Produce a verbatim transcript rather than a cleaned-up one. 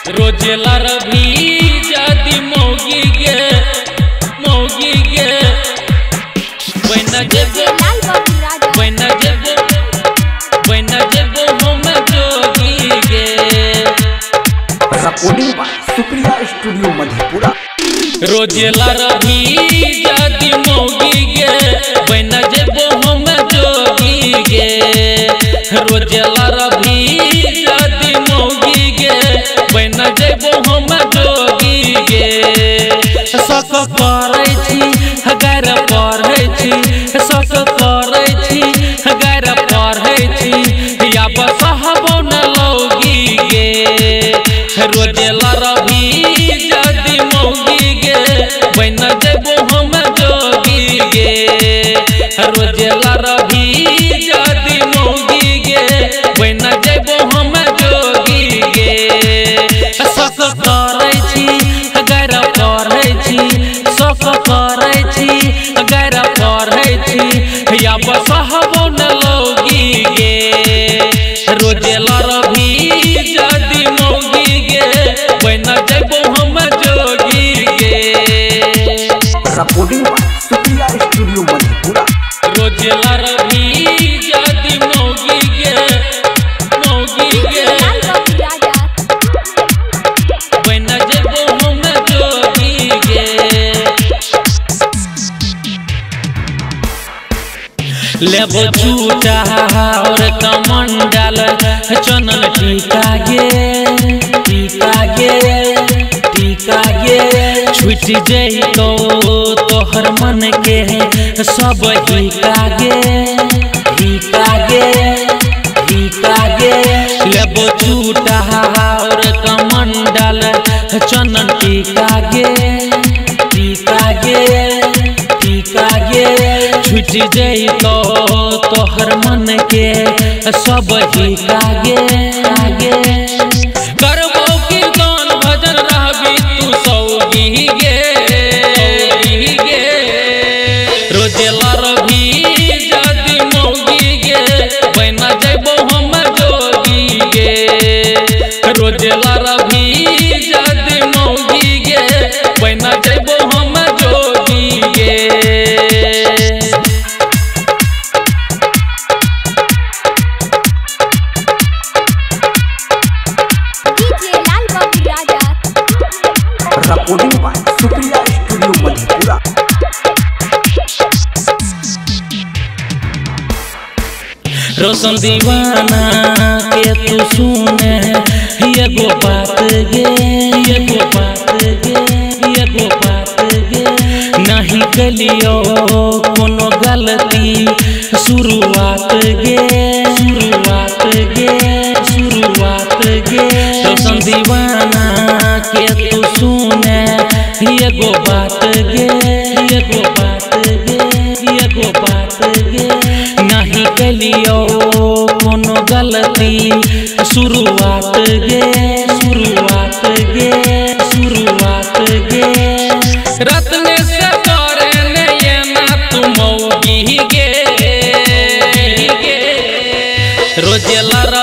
Rosella रभी जादी मौगी गे मौगी गे बना जेबो बना जेबो बना जेबो हम जोगी गे। Recording by Supriya studio Madhepura. रोजेला रभी जादी मौगी गे बना जेबो हम जोगी गे। रोजेला रभी जादी मौगी गे बना जेबो हम जोगी गे। सक करै छी हगार पढ़ै छी सक करै छी हगार पढ़ै छी या बसहबो न लौगी गे। रोजेला रभी जादी मौगी गे बना जेबो हम जोगी गे। रोजेला रभी जादी मौगी गे बना जेबो हम जोगी गे। सक करै छी हगार पढ़ै छी सक करै छी हगार पढ़ै छी या बसहबो न लौगी गे। रोजेला रभी जादी मौगी गे बना जेबो हम जोगी गे। Recording by Supriya studio Madhepura. रोजेला रभी जादी मौगी गे मौगी गे बना जेबो हम जोगी गे। लेबो झूठा और कमंडल चनल टीका गे टीका गे टीका गे। छूट जइतो तोहर मन के सब हिका गे हिका गे हिका गे। लेबो झूठा और कमंडल चनन टीका गे टीका गे टीका गे। छूट जइतो तोहर मन के सब हिका गे गे। करबो कीर्तन भजन रहबी तू सौगी गे गे। रोजेला रभी जादी मौगी गे बना जेबो हम जोगी गे। रोजेला रभी जादी मौगी गे बना जेबो हम जोगी गे। Recording by Supriya studio Madhepura. Roshan Deewana के तू सुने एगो बात गे एगो बात गे एगो बात गे। नहीं कलियो कोनो गलती शुरुआत गे शुरुआत गे शुरुआत गे। रोशन दीवाना के तू सुने एगो बात गे एगो बात गे एगो बात गे। नहीं कलियो कोनो गलती शुरुआत गे शुरुआत गे शुरुआत गे। रत्नेश करे ने ना तू मौगी गे गे। रोजेला